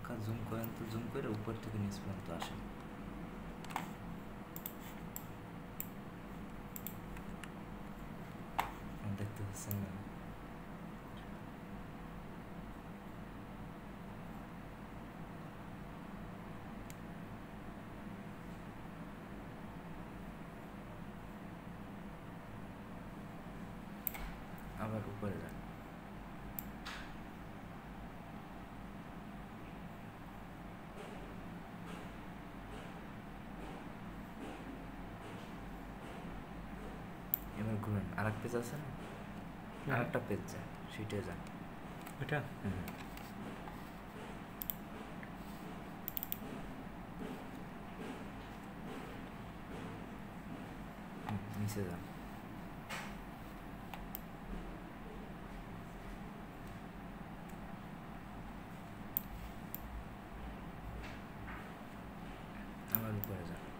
হালকা জুম করেন তো, জুম করে উপর থেকে নিচ পর্যন্ত আসেন। দেখতে পাচ্ছেন না? আবার উপরে যান। এবার ঘুরেন, আর এক পেজ আছে না, আর একটা পেজ যান, সেটা যান। এটা নিচে যান। আবার উপরে যান।